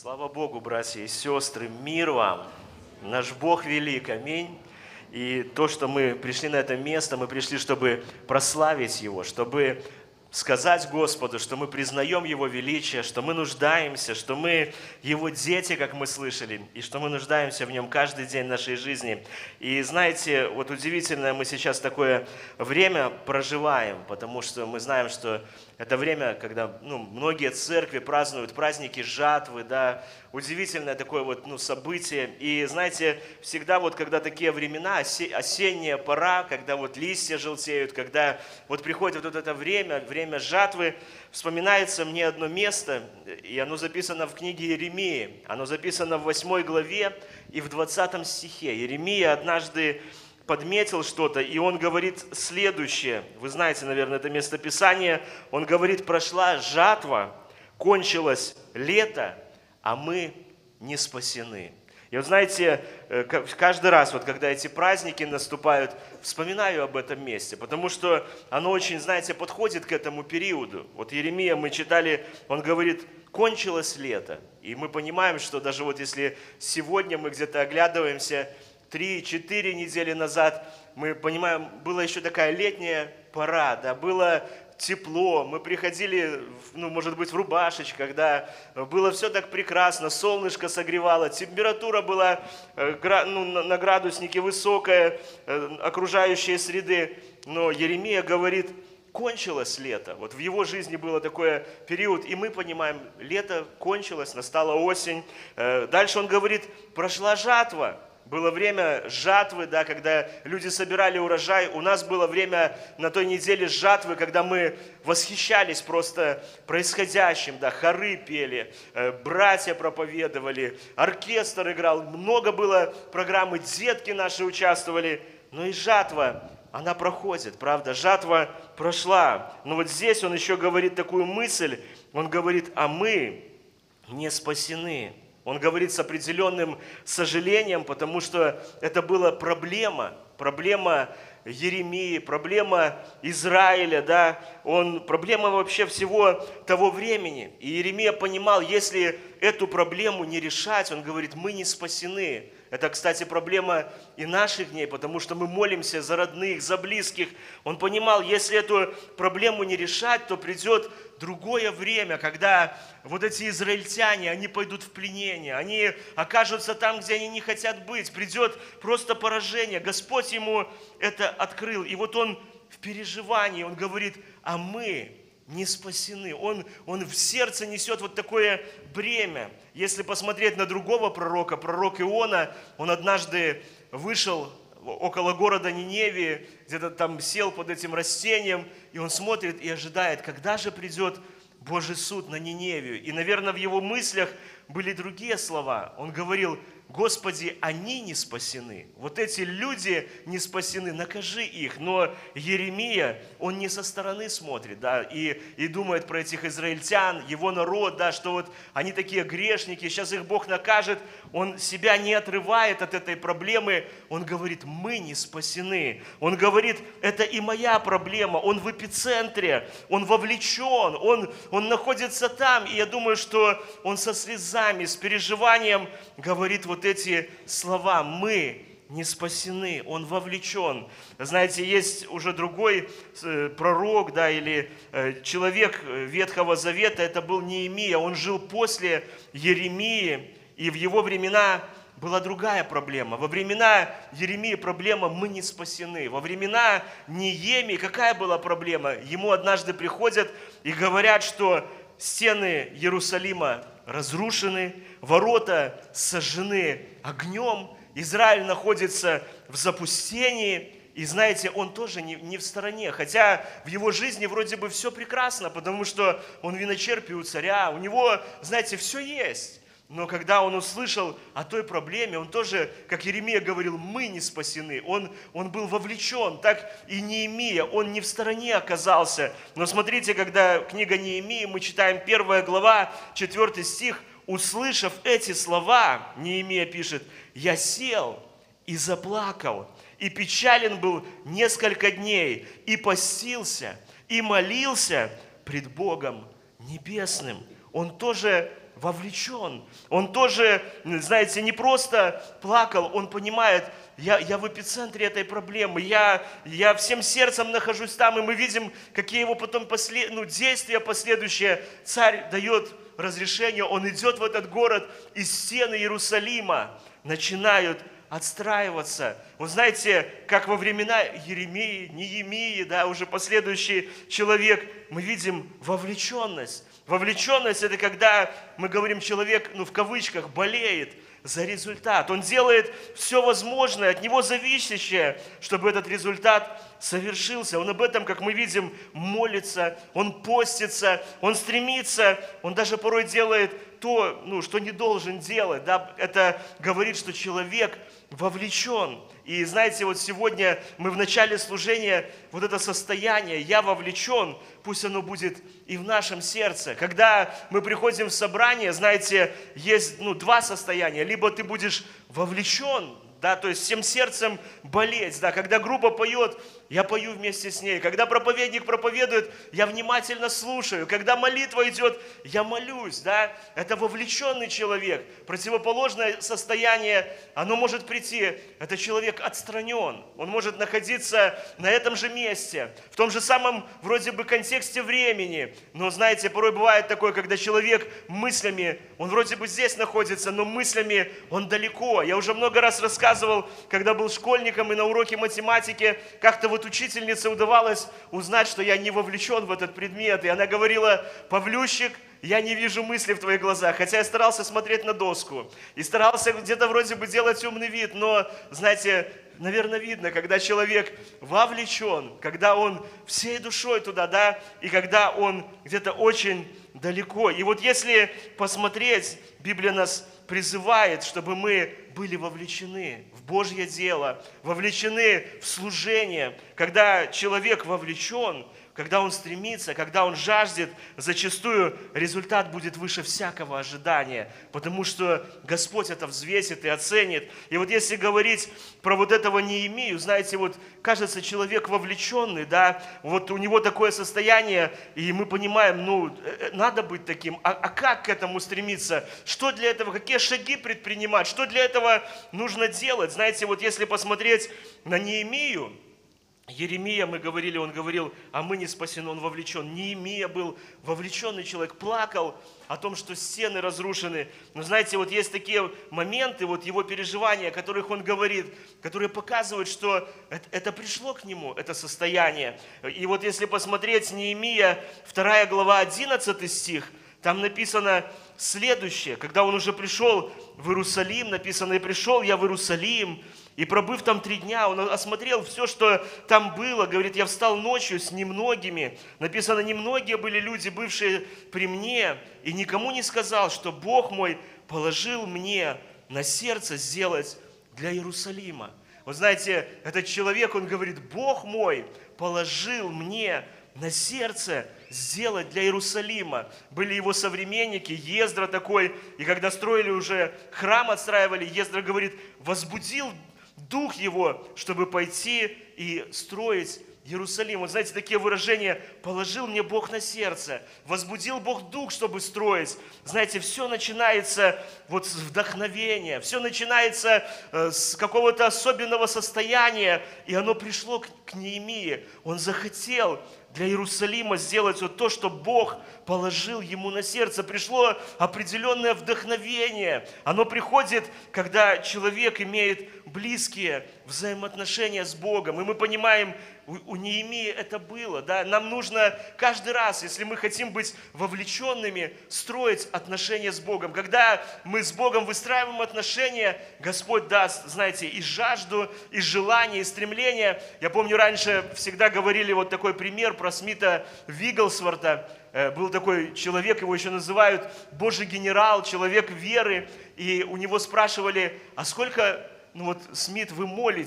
Слава Богу, братья и сестры, мир вам! Наш Бог велик, аминь. И то, что мы пришли на это место, мы пришли, чтобы прославить Его, чтобы сказать Господу, что мы признаем Его величие, что мы нуждаемся, что мы Его дети, как мы слышали, и что мы нуждаемся в Нем каждый день нашей жизни. И знаете, вот удивительно, мы сейчас такое время проживаем, потому что мы знаем, что это время, когда многие церкви празднуют праздники жатвы, да, удивительное такое событие. И знаете, всегда когда такие времена, осенняя пора, когда листья желтеют, когда приходит это время жатвы, вспоминается мне одно место, и оно записано в книге Иеремии. Оно записано в 8 главе и в 20 стихе. Иеремия однажды подметил что-то, и он говорит следующее. Вы знаете, наверное, это местописание. Он говорит: прошла жатва, кончилось лето, а мы не спасены. И знаете, каждый раз, когда эти праздники наступают, вспоминаю об этом месте, потому что оно очень, знаете, подходит к этому периоду. Иеремия мы читали, он говорит: кончилось лето. И мы понимаем, что даже если сегодня мы где-то оглядываемся, 3-4 недели назад, мы понимаем, была еще такая летняя пора, да, было тепло, мы приходили, может быть, в рубашечках, да, было все так прекрасно, солнышко согревало, температура была на градуснике высокая, окружающей среды, но Иеремия говорит: кончилось лето. В его жизни был такой период, и мы понимаем, лето кончилось, настала осень. Дальше он говорит: прошла жатва. Было время жатвы, да, когда люди собирали урожай. У нас было время на той неделе жатвы, когда мы восхищались просто происходящим. Да, хоры пели, братья проповедовали, оркестр играл. Много было программы, детки наши участвовали. Но и жатва, она проходит, правда, жатва прошла. Но здесь он еще говорит такую мысль. Он говорит: а мы не спасены. Он говорит с определенным сожалением, потому что это была проблема Иеремии, проблема Израиля, да, проблема вообще всего того времени. И Иеремия понимал, если эту проблему не решать, он говорит: мы не спасены. Это, кстати, проблема и наших дней, потому что мы молимся за родных, за близких. Он понимал, если эту проблему не решать, то придет другое время, когда эти израильтяне, они пойдут в пленение, они окажутся там, где они не хотят быть, придет просто поражение. Господь ему это открыл, и он в переживании, он говорит: а мы не спасены. Он в сердце несет такое бремя. Если посмотреть на другого пророка, пророк Иона, он однажды вышел около города Ниневии, где-то там сел под этим растением, и он смотрит и ожидает, когда же придет Божий суд на Ниневию. И, наверное, в его мыслях были другие слова. Он говорил: Господи, они не спасены. Эти люди не спасены, накажи их. Но Иеремия, он не со стороны смотрит, да, и думает про этих израильтян, его народ, да, что они такие грешники, сейчас их Бог накажет. Он себя не отрывает от этой проблемы. Он говорит: мы не спасены. Он говорит: это и моя проблема. Он в эпицентре, он вовлечен, он находится там. И я думаю, что он со слезами, с переживанием говорит эти слова: мы не спасены, он вовлечен. Знаете, есть уже другой пророк, да, или человек Ветхого Завета, это был Неемия, он жил после Иеремии, и в его времена была другая проблема. Во времена Иеремии проблема: мы не спасены. Во времена Неемии какая была проблема? Ему однажды приходят и говорят, что стены Иерусалима разрушены, ворота сожжены огнем, Израиль находится в запустении, и знаете, он тоже не в стороне, хотя в его жизни вроде бы все прекрасно, потому что он виночерпий у царя, у него, знаете, все есть. Но когда он услышал о той проблеме, он тоже, как Иеремия говорил, мы не спасены. Он был вовлечен, так и Неемия, он не в стороне оказался. Но смотрите, когда книга Неемии, мы читаем 1 глава, 4 стих, услышав эти слова, Неемия пишет: «Я сел и заплакал, и печален был несколько дней, и постился, и молился пред Богом Небесным». Он тоже вовлечен. Он тоже, знаете, не просто плакал, он понимает, я в эпицентре этой проблемы, я всем сердцем нахожусь там, и мы видим, какие его потом действия последующие. Царь дает разрешение, он идет в этот город, и стены Иерусалима начинают отстраиваться. Вы знаете, как во времена Еремии, Неемии, да, уже последующий человек, мы видим вовлеченность. Вовлеченность – это когда мы говорим, человек, в кавычках, болеет за результат. Он делает все возможное, от него зависящее, чтобы этот результат совершился. Он об этом, как мы видим, молится, он постится, он стремится, он даже порой делает то, что не должен делать. Да? Это говорит, что человек вовлечен. И знаете, вот сегодня мы в начале служения, вот это состояние «я вовлечен», пусть оно будет и в нашем сердце. Когда мы приходим в собрание, знаете, есть два состояния. Либо ты будешь вовлечен, да, то есть всем сердцем болеть, да, когда группа поет, я пою вместе с ней, когда проповедник проповедует, я внимательно слушаю, когда молитва идет, я молюсь, да, это вовлеченный человек. Противоположное состояние, оно может прийти, это человек отстранен, он может находиться на этом же месте, в том же самом вроде бы контексте времени, но знаете, порой бывает такое, когда человек мыслями, он вроде бы здесь находится, но мыслями он далеко. Я уже много раз рассказывал, когда был школьником и на уроке математики, как-то вот учительнице удавалось узнать, что я не вовлечен в этот предмет. И она говорила: Павлющик, я не вижу мысли в твоих глазах. Хотя я старался смотреть на доску. И старался где-то вроде бы делать умный вид. Но, знаете, наверное, видно, когда человек вовлечен, когда он всей душой туда, да, и когда он где-то очень далеко. И вот если посмотреть, Библия нас призывает, чтобы мы были вовлечены в Божье дело, вовлечены в служение. Когда человек вовлечен, когда он стремится, когда он жаждет, зачастую результат будет выше всякого ожидания, потому что Господь это взвесит и оценит. И вот если говорить про вот этого Неемию, знаете, вот кажется, человек вовлеченный, да, вот у него такое состояние, и мы понимаем, надо быть таким, а как к этому стремиться? Что для этого, какие шаги предпринимать? Что для этого нужно делать? Знаете, вот если посмотреть на Неемию, Еремия, мы говорили, он говорил, а мы не спасены, он вовлечен. Неемия был вовлеченный человек, плакал о том, что стены разрушены. Но знаете, вот есть такие моменты, вот его переживания, о которых он говорит, которые показывают, что это пришло к нему, это состояние. И вот если посмотреть Неемия, 2 глава, 11 стих, там написано следующее, когда он уже пришел в Иерусалим, написано, и пришел я в Иерусалим, и пробыв там 3 дня, он осмотрел все, что там было. Говорит, я встал ночью с немногими. Написано, немногие были люди, бывшие при мне, и никому не сказал, что Бог мой положил мне на сердце сделать для Иерусалима. Вы знаете, этот человек, он говорит, Бог мой положил мне на сердце сделать для Иерусалима. Были его современники, Ездра такой, и когда строили уже храм, отстраивали, Ездра говорит, возбудил дух его, чтобы пойти и строить Иерусалим. Вот знаете, такие выражения: положил мне Бог на сердце, возбудил Бог дух, чтобы строить. Знаете, все начинается вот с вдохновения, все начинается с какого-то особенного состояния, и оно пришло к Неемии. Он захотел для Иерусалима сделать вот то, что Бог положил ему на сердце. Пришло определенное вдохновение. Оно приходит, когда человек имеет близкие взаимоотношения с Богом. И мы понимаем, у Неемии это было. Да? Нам нужно каждый раз, если мы хотим быть вовлеченными, строить отношения с Богом. Когда мы с Богом выстраиваем отношения, Господь даст, знаете, и жажду, и желание, и стремление. Я помню, раньше всегда говорили вот такой пример про Смита Вигглсворта. Был такой человек, его еще называют Божий генерал, человек веры. И у него спрашивали, а сколько, Смит, вы молитесь?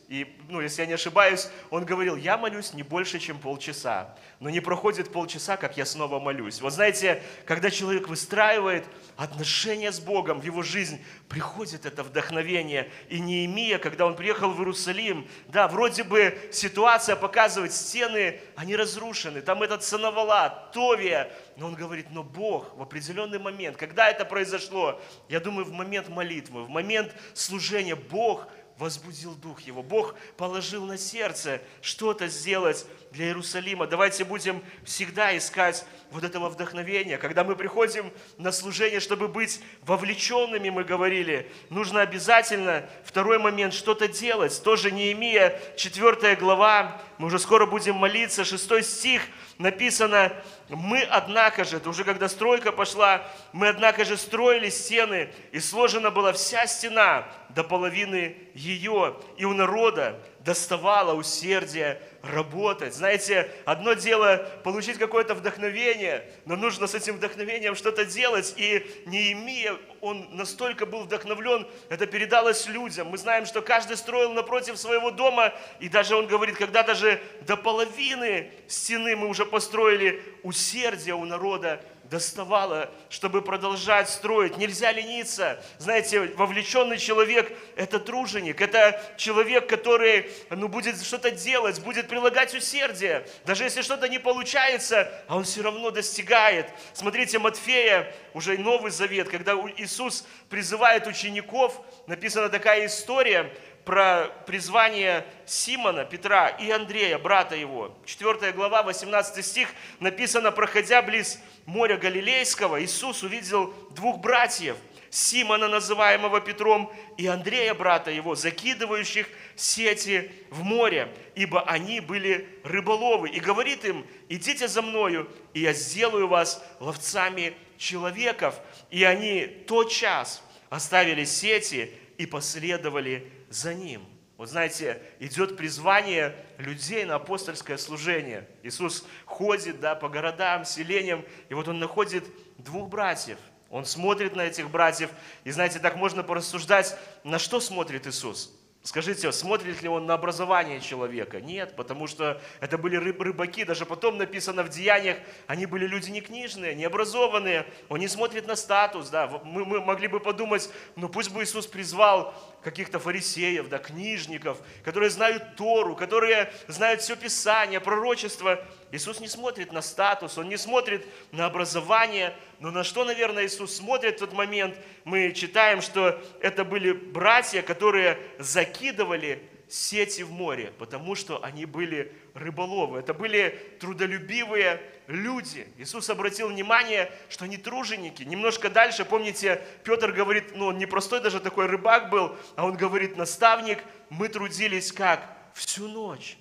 И, если я не ошибаюсь, он говорил: я молюсь не больше, чем полчаса. Но не проходит полчаса, как я снова молюсь. Вот знаете, когда человек выстраивает отношения с Богом в его жизнь, приходит это вдохновение. И Неемия, когда он приехал в Иерусалим, да, вроде бы ситуация показывает, стены, они разрушены. Там этот Санавалат, Товия. Но он говорит: но Бог в определенный момент, когда это произошло, я думаю, в момент молитвы, в момент служения, Бог возбудил дух его. Бог положил на сердце что-то сделать для Иерусалима. Давайте будем всегда искать вот этого вдохновения. Когда мы приходим на служение, чтобы быть вовлеченными, мы говорили, нужно обязательно, второй момент, что-то делать. Тоже Неемия, 4 глава, мы уже скоро будем молиться, 6 стих написано: мы, однако же, это уже когда стройка пошла, мы, однако же, строили стены, и сложена была вся стена до половины ее, и у народа доставало усердие работать. Знаете, одно дело получить какое-то вдохновение, но нужно с этим вдохновением что-то делать. И Неемия, он настолько был вдохновлен, это передалось людям. Мы знаем, что каждый строил напротив своего дома, и даже он говорит, когда даже до половины стены мы уже построили, усердие у народа доставало, чтобы продолжать строить. Нельзя лениться. Знаете, вовлеченный человек – это труженик, это человек, который будет что-то делать, будет прилагать усердие. Даже если что-то не получается, а он все равно достигает. Смотрите, Матфея, уже Новый Завет, когда Иисус призывает учеников, написана такая история про призвание Симона, Петра и Андрея, брата его. 4 глава, 18 стих, написано: проходя близ моря Галилейского, Иисус увидел 2 братьев, Симона, называемого Петром, и Андрея, брата его, закидывающих сети в море, ибо они были рыболовы. И говорит им: идите за мною, и я сделаю вас ловцами человеков. И они тотчас оставили сети и последовали за ним. Вот знаете, идет призвание людей на апостольское служение. Иисус ходит, по городам, селениям, и вот он находит 2 братьев. Он смотрит на этих братьев, и знаете, так можно порассуждать, на что смотрит Иисус. Скажите, смотрит ли он на образование человека? Нет, потому что это были рыбаки, даже потом написано в Деяниях, они были люди не книжные, не образованные, он не смотрит на статус, Мы могли бы подумать, пусть бы Иисус призвал каких-то фарисеев, книжников, которые знают Тору, которые знают все Писание, пророчество. Иисус не смотрит на статус, Он не смотрит на образование, но на что, наверное, Иисус смотрит в тот момент? Мы читаем, что это были братья, которые закидывали сети в море, потому что они были рыболовы. Это были трудолюбивые люди. Иисус обратил внимание, что они труженики. Немножко дальше, помните, Петр говорит, он не простой даже такой рыбак был, а он говорит: наставник, мы трудились как? Всю ночь.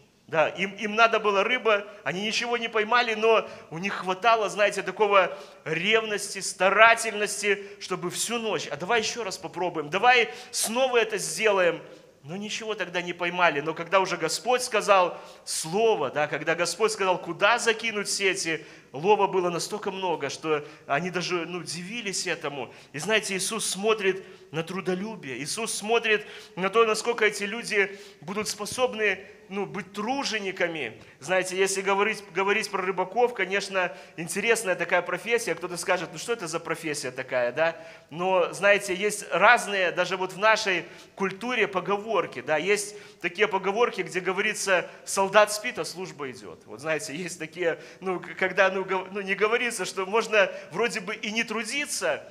Им надо было рыба, они ничего не поймали, но у них хватало, знаете, такого ревности, старательности, чтобы всю ночь. А давай еще раз попробуем, давай снова это сделаем. Но ничего тогда не поймали. Но когда уже Господь сказал слово, когда Господь сказал, куда закинуть сети, лова было настолько много, что они даже дивились этому. И знаете, Иисус смотрит на трудолюбие. Иисус смотрит на то, насколько эти люди будут способны быть тружениками. Знаете, если говорить про рыбаков, конечно, интересная такая профессия. Кто-то скажет, что это за профессия такая, Но, знаете, есть разные, даже вот в нашей культуре поговорки, Есть такие поговорки, где говорится, солдат спит, а служба идет. Вот знаете, есть такие, когда, не говорится, что можно вроде бы и не трудиться,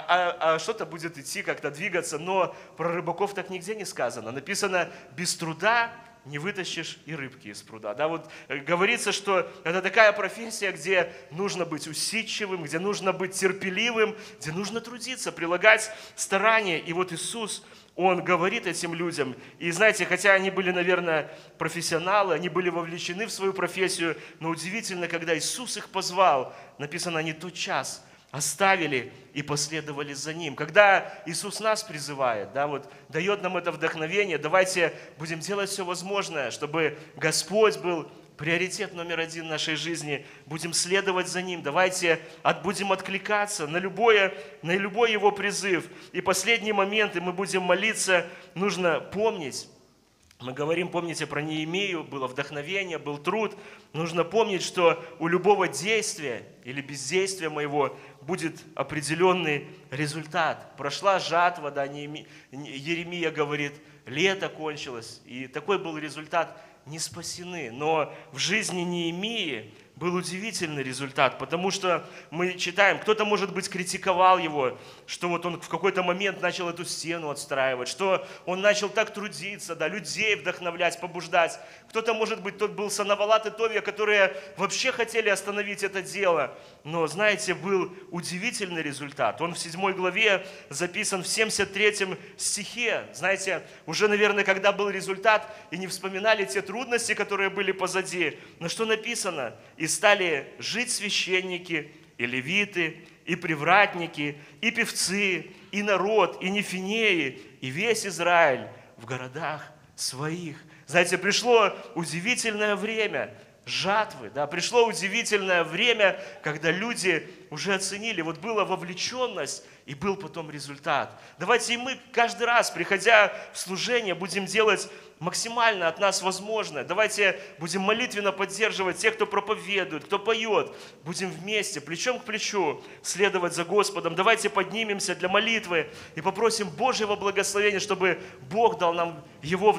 а что-то будет идти, как-то двигаться, но про рыбаков так нигде не сказано. Написано, без труда не вытащишь и рыбки из пруда. Вот говорится, что это такая профессия, где нужно быть усидчивым, где нужно быть терпеливым, где нужно трудиться, прилагать старания. И вот Иисус, Он говорит этим людям. И знаете, хотя они были, наверное, профессионалы, они были вовлечены в свою профессию, но удивительно, когда Иисус их позвал, написано, они тотчас оставили и последовали за Ним. Когда Иисус нас призывает, дает нам это вдохновение, давайте будем делать все возможное, чтобы Господь был приоритет номер 1 в нашей жизни. Будем следовать за Ним. Давайте будем откликаться на любой Его призыв. И последний момент, и мы будем молиться, нужно помнить, Мы говорим, помните, про Неемию, было вдохновение, был труд. Нужно помнить, что у любого действия или бездействия моего будет определенный результат. Прошла жатва, да, Еремия говорит, лето кончилось, и такой был результат, не спасены. Но в жизни Неемии был удивительный результат, потому что мы читаем, кто-то, может быть, критиковал его, что вот он в какой-то момент начал эту стену отстраивать, что он начал так трудиться, да, людей вдохновлять, побуждать. Кто-то, может быть, тот был Санавалат и Товия, которые вообще хотели остановить это дело. Но, знаете, был удивительный результат. Он в 7 главе записан в 73 стихе. Знаете, уже, наверное, когда был результат, и не вспоминали те трудности, которые были позади. Но что написано? «И стали жить священники, и левиты, и привратники, и певцы, и народ, и нефинеи, и весь Израиль в городах своих». Знаете, пришло удивительное время жатвы, да, пришло удивительное время, когда люди уже оценили, вот была вовлеченность, и был потом результат. Давайте и мы каждый раз, приходя в служение, будем делать максимально от нас возможное. Давайте будем молитвенно поддерживать тех, кто проповедует, кто поет. Будем вместе, плечом к плечу, следовать за Господом. Давайте поднимемся для молитвы и попросим Божьего благословения, чтобы Бог дал нам Его